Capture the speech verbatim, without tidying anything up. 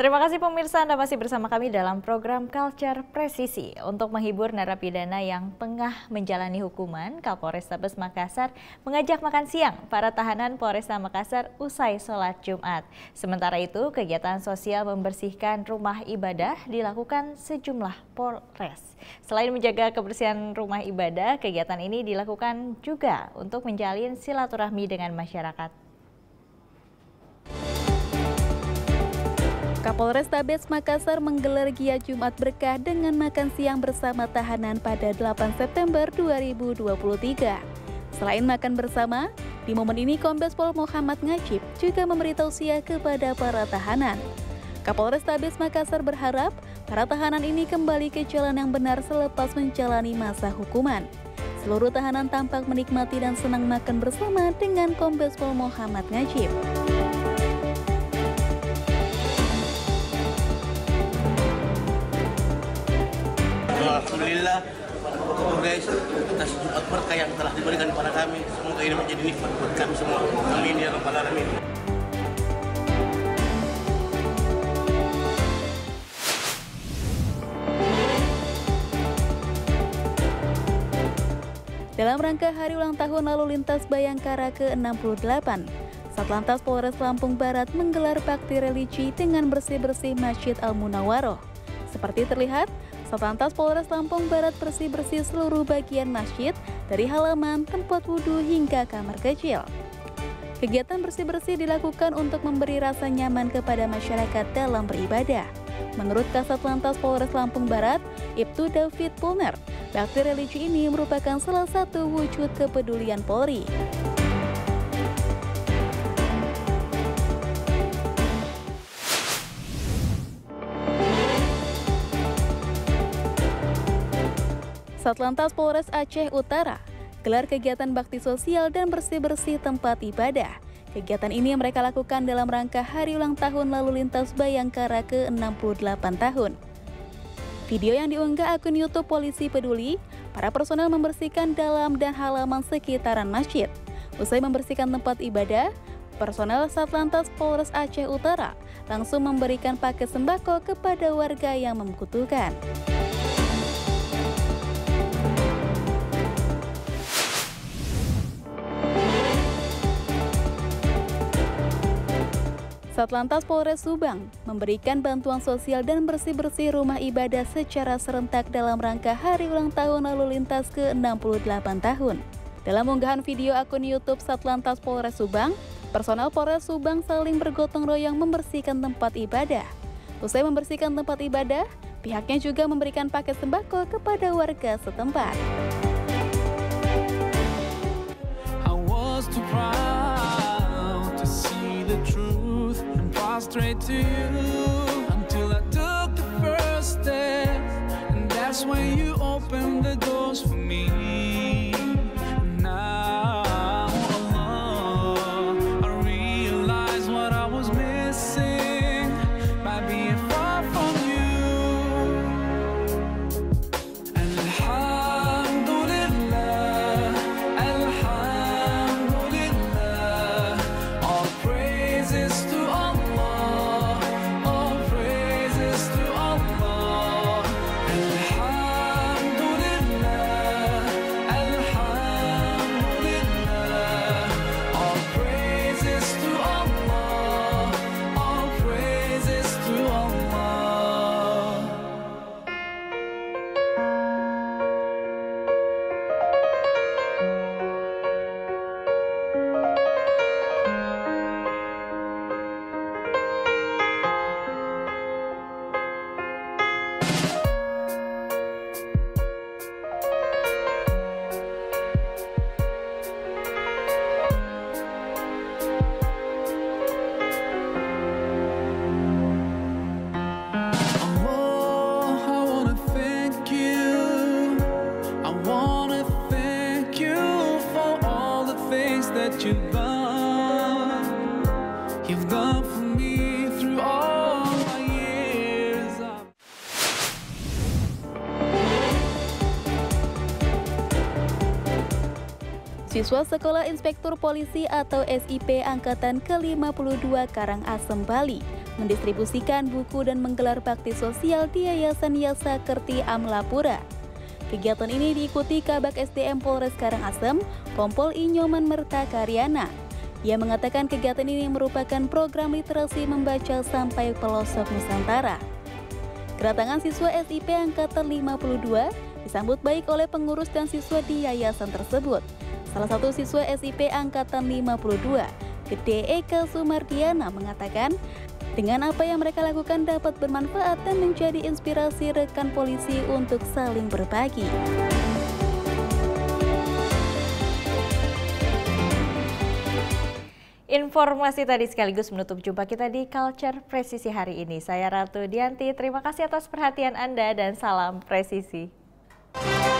Terima kasih pemirsa, Anda masih bersama kami dalam program Culture Presisi. Untuk menghibur narapidana yang tengah menjalani hukuman, Kapolrestabes Makassar mengajak makan siang para tahanan Polresta Makassar usai sholat Jumat. Sementara itu, kegiatan sosial membersihkan rumah ibadah dilakukan sejumlah Polres. Selain menjaga kebersihan rumah ibadah, kegiatan ini dilakukan juga untuk menjalin silaturahmi dengan masyarakat. Kapolrestabes Makassar menggelar Giat Jumat Berkah dengan makan siang bersama tahanan pada delapan September dua ribu dua puluh tiga. Selain makan bersama, di momen ini Kombes Pol Muhammad Ngajib juga memberi tausiah kepada para tahanan. Kapolrestabes Makassar berharap para tahanan ini kembali ke jalan yang benar selepas menjalani masa hukuman. Seluruh tahanan tampak menikmati dan senang makan bersama dengan Kombes Pol Muhammad Ngajib. Alhamdulillah, guys, atas Jumat berkah yang telah diberikan kepada kami. Semoga ini menjadi nikmat buat kami semua. Amin ya rabbal alamin. Dalam rangka Hari Ulang Tahun Lalu Lintas Bayangkara ke enam puluh delapan, Satlantas Polres Lampung Barat menggelar bakti religi dengan bersih-bersih Masjid Al-Munawwaroh. Seperti terlihat, Satlantas Polres Lampung Barat bersih-bersih seluruh bagian masjid dari halaman, tempat wudhu hingga kamar kecil. Kegiatan bersih-bersih dilakukan untuk memberi rasa nyaman kepada masyarakat dalam beribadah. Menurut Kasatlantas Polres Lampung Barat, Ibtu David Pulner, bakti religi ini merupakan salah satu wujud kepedulian Polri. Satlantas Polres Aceh Utara gelar kegiatan bakti sosial dan bersih-bersih tempat ibadah. Kegiatan ini mereka lakukan dalam rangka Hari Ulang Tahun Lalu Lintas Bayangkara ke enam puluh delapan tahun. Video yang diunggah akun YouTube Polisi Peduli, para personel membersihkan dalam dan halaman sekitaran masjid. Usai membersihkan tempat ibadah, personel Satlantas Polres Aceh Utara langsung memberikan paket sembako kepada warga yang membutuhkan. Satlantas Polres Subang memberikan bantuan sosial dan bersih-bersih rumah ibadah secara serentak dalam rangka Hari Ulang Tahun Lalu Lintas ke enam puluh delapan tahun. Dalam unggahan video akun YouTube Satlantas Polres Subang, personel Polres Subang saling bergotong royong membersihkan tempat ibadah. Usai membersihkan tempat ibadah, pihaknya juga memberikan paket sembako kepada warga setempat. I was too proud to see the truth. Straight to you until I took the first step, and that's when you opened the doors for me. Now Allah, I realize what I was missing by being far from you. Alhamdulillah, Alhamdulillah, all praises to that you've done, you've done for me through all my years of... Siswa Sekolah Inspektur Polisi atau S I P Angkatan ke lima puluh dua Karangasem, Bali mendistribusikan buku dan menggelar bakti sosial di Yayasan Yasa Kerti Amlapura. Kegiatan ini diikuti Kabak S D M Polres Karangasem, Kompol I Nyoman Merta Karyana. Ia mengatakan kegiatan ini merupakan program literasi membaca sampai pelosok Nusantara. Kedatangan siswa S I P Angkatan lima puluh dua disambut baik oleh pengurus dan siswa di yayasan tersebut. Salah satu siswa S I P Angkatan lima puluh dua, Gede Eka Sumardiana, mengatakan dengan apa yang mereka lakukan dapat bermanfaat dan menjadi inspirasi rekan polisi untuk saling berbagi. Informasi tadi sekaligus menutup jumpa kita di Culture Presisi hari ini. Saya Ratu Dianti, terima kasih atas perhatian Anda dan salam presisi.